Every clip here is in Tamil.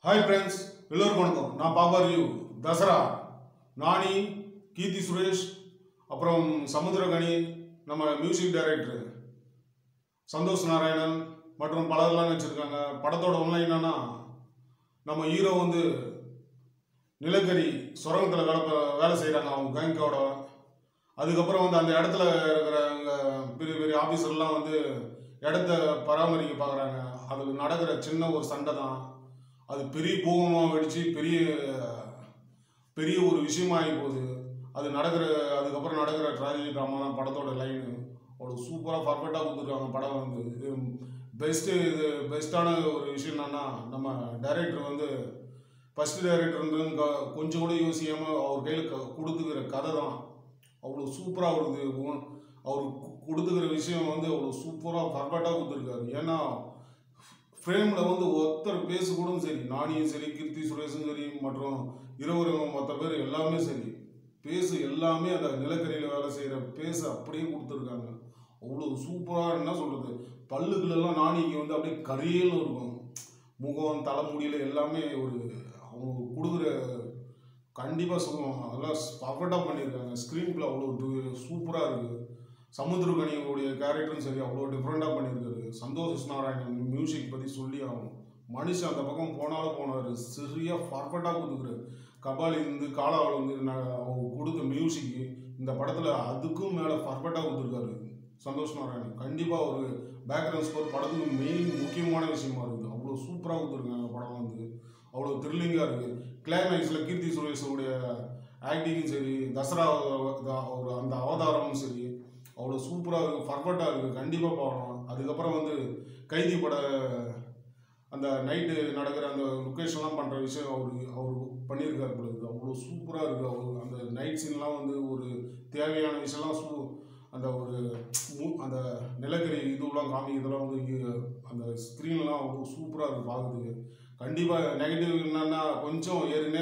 Hi friends, எல்லோருக்கும் வணக்கம். நான் பாபா ரிவ்யூ தசரா நானி கீர்த்தி சுரேஷ் அப்புறம் சமுத்திரகனி நம்ம மியூசிக் டைரக்டர் சந்தோஷ் நாராயணன் மற்றும் பலர்லாம் நடிச்சிருக்காங்க. படத்தோட ஒன்லைன் என்னன்னா நம்ம ஹீரோ வந்து நிலக்கரி சுரங்கத்தில் வேலை செய்கிறாங்க அவங்க கேங்கோட. அதுக்கப்புறம் வந்து அந்த இடத்துல இருக்கிற பெரிய பெரிய ஆஃபீஸர்லாம் வந்து இடத்த பராமரிக்க பார்க்குறாங்க. அதுக்கு நடக்கிற சின்ன ஒரு சண்டை தான் அது பெரிய பூகமாக வெடித்து பெரிய ஒரு விஷயமாகி போகுது. அதுக்கப்புறம் நடக்கிற ட்ராஜடி ட்ராமா தான் படத்தோட லைனு. அவ்வளோ சூப்பராக பர்ஃபெக்டாக கொடுத்துருக்காங்க. படம் வந்து இது பெஸ்ட்டான ஒரு விஷயம் என்னன்னா நம்ம டைரக்டர் வந்து ஃபஸ்ட்டு டைரக்டர் வந்து கொஞ்சம் கூட யோசிக்காமல் அவர் கையில் கொடுத்துக்கிற கதை தான் அவ்வளோ சூப்பராக வருது. அவர் கொடுத்துக்கிற விஷயம் வந்து அவ்வளோ சூப்பராக பர்ஃபெக்டாக கொடுத்துருக்காரு. ஏன்னா ஃப்ரேமில் வந்து ஒருத்தர் பேச கூட சரி, நானியும் சரி, கீர்த்தி சுரேஷும் சரி, மற்றும் இருவரும் மற்ற பேர் எல்லாமே சரி, எல்லாமே அந்த நிலக்கரியில் வேலை செய்கிற அப்படியே கொடுத்துருக்காங்க. அவ்வளோ சூப்பராக என்ன சொல்கிறது, பல்லுகளெல்லாம் நானிக்கு வந்து அப்படியே கரியல்னு இருக்கும். முகம் தலைமுடியில் எல்லாமே அவங்க கொடுக்குற கண்டிப்பாக சொல்லுவாங்க. அதெல்லாம் பர்ஃபெக்டாக பண்ணியிருக்காங்க. ஸ்க்ரீன் பிளே அவ்வளோ சூப்பராக இருக்குது. சமுத்திரகனியோடைய கேரக்டரும் சரி அவ்வளோ டிஃப்ரெண்ட்டாக பண்ணியிருக்காரு. சந்தோஷ் நாராயணன் மியூசிக் பற்றி சொல்லி ஆகும். மனுஷன் அந்த பக்கம் போனார், சரியாக பர்ஃபெக்டாக கொடுத்துக்கிறாரு. கபாலிலேருந்து காலாவில் வந்து அவங்க கொடுத்த மியூசிக்கு இந்த படத்தில் அதுக்கும் மேலே பர்ஃபெக்டாக கொடுத்துருக்காரு சந்தோஷ் நாராயணன். கண்டிப்பாக ஒரு பேக்ரவுண்ட் ஸ்கோர் படத்துக்கு முக்கியமான விஷயமா இருக்குது. அவ்வளோ சூப்பராக கொடுத்துருக்காங்க. படம் வந்து அவ்வளோ த்ரில்லிங்காக இருக்குது. கிளைமேக்ஸில் கீர்த்தி சுரேஷோடைய ஆக்டிங்கும் சரி, தசரா அந்த அவதாரமும் சரி அவ்வளோ சூப்பராக இருக்குது, பர்ஃபெக்டாக இருக்குது. கண்டிப்பாக பார்க்கலாம். அதுக்கப்புறம் வந்து கைதி அந்த நைட்டு நடக்கிற அந்த லொக்கேஷன்லாம் பண்ணுற விஷயம் அவர் பண்ணியிருக்காரு பொழுது அவ்வளோ சூப்பராக இருக்குது. அவர் அந்த நைட் சீன்லாம் வந்து ஒரு தேவையான விஷயம்லாம் அந்த நிலக்கரி இதுவெல்லாம் காமிக்கிறதுலாம் வந்து அந்த ஸ்க்ரீன்லாம் அவ்வளோ சூப்பராக இருக்குது பார்க்குறதுக்கு. கண்டிப்பாக நெகட்டிவ் என்னன்னா கொஞ்சம்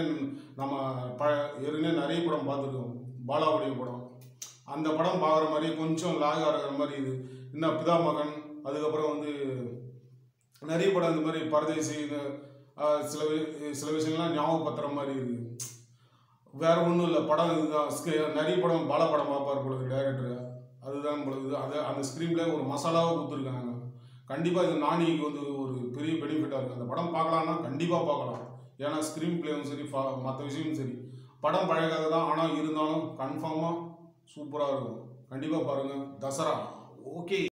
ஏற்கனவே நிறைய படம் பார்த்துருக்கோம். பாலாவுடைய படம், அந்த படம் பார்க்குற மாதிரி கொஞ்சம் லாக் ஆகிற மாதிரி இது. இன்னும் பிதா மகன், அதுக்கப்புறம் வந்து நிறைய படம் இந்த மாதிரி பரதேசி, சில விஷயங்கள்லாம் ஞாபகப்படுத்துகிற மாதிரி இருக்குது. வேற ஒன்றும் இல்லை. படம் இதுதான். நிறைய படம் பாலா படம் பார்ப்பார் பொழுது டைரக்டர், அதுதான் பொழுது அந்த ஸ்க்ரீனில் ஒரு மசாலாவை கொடுத்துருக்காங்க. கண்டிப்பாக இது நானிக்கு வந்து ஒரு பெரிய பெனிஃபிட்டாக இருக்குது. அந்த படம் பார்க்கலான்னா கண்டிப்பாக பார்க்கலாம். ஏன்னா ஸ்க்ரீன் பிளேவும் சரி, மற்ற விஷயமும் சரி, படம் பழகாத தான், ஆனால் இருந்தாலும் கன்ஃபார்மாக சூப்பராக இருக்கும். கண்டிப்பாக பாருங்கள். தசரா ஓகே.